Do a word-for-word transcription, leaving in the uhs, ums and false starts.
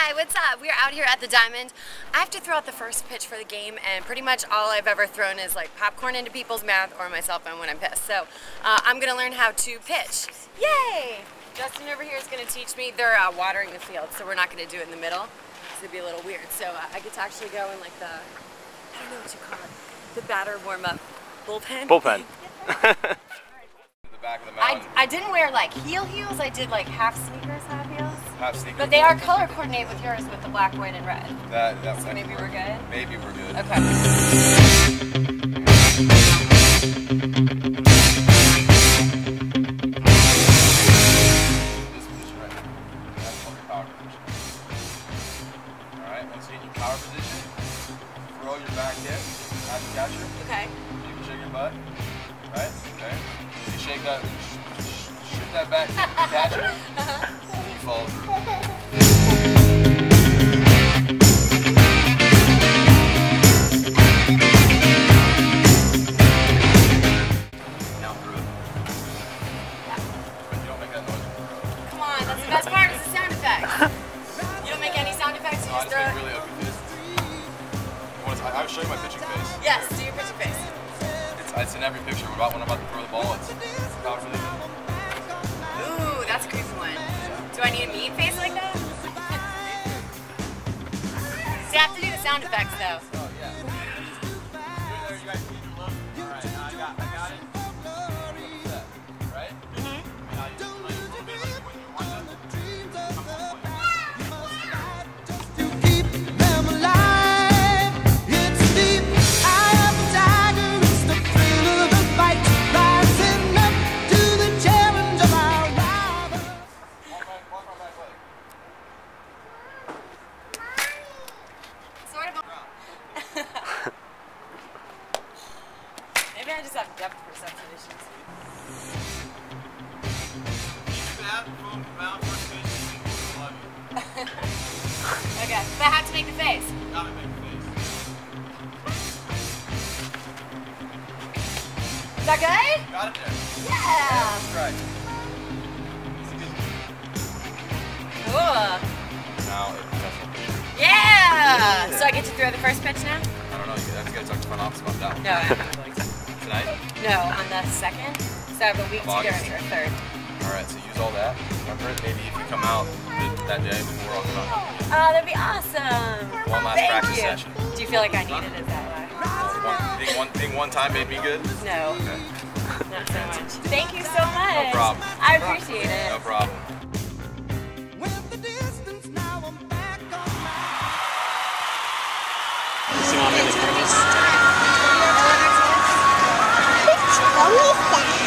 Hi, what's up? We're out here at the Diamond. I have to throw out the first pitch for the game, and pretty much all I've ever thrown is like popcorn into people's mouth or my cell phone when I'm pissed. So uh, I'm gonna learn how to pitch. Yay! Justin over here is gonna teach me. They're uh, watering the field, so we're not gonna do it in the middle. This would be a little weird. So uh, I get to actually go in like the, I don't know what you call it, the batter warm-up bullpen. Bullpen. Back of the I, I didn't wear like heel heels, I did like half sneakers, half heels. Half sneakers. But they are color coordinated with yours with the black, white, and red. That, that so maybe we're good? Maybe we're good. Okay. This position right here. That's called your power position. Alright, once you get in your power position, throw your back hip at the catcher. Okay. You can shake your butt. Right? Okay. You shake that, sh shoot that back, catch it, uh-huh. And you follow through. Now through it. Yeah. But you don't make that noise. Come on, that's the best part, is the sound effects. You don't make any sound effects, you No, just I just throw make really ugly faces. You want to, I, I would show you my pitching face. Yes, do your pitching face. It's in every picture. About when I'm about to throw the ball, it's power position. Ooh, that's a creepy one. Do I need a mean face like that? So you have to do the sound effects though. Oh yeah. There, you guys need your look. All right, now I got, I got it. Set. Right? Mhm. Now you just play a little bit like when you want to. Maybe I just have depth perception issues. Okay, but I have to make the face. Gotta make the face. Is that good? Got it there. Yeah! That's right. Cool. Now, that's the picture. Yeah! So I get to throw the first pitch now? I don't know, you have to talk to front office about that one. No, I haven't. Tonight? No, on the second. So I have a week to get ready, or third. Alright, so use all that. Remember, maybe if you come out that day before I'll come out. Oh, that'd be awesome. One last Thank practice you. session. Do you feel like I need it? Is that why? Well, one, think one, think one time may be good? No, Okay. not so much. Thank you so much. No problem. I appreciate it. No problem. It's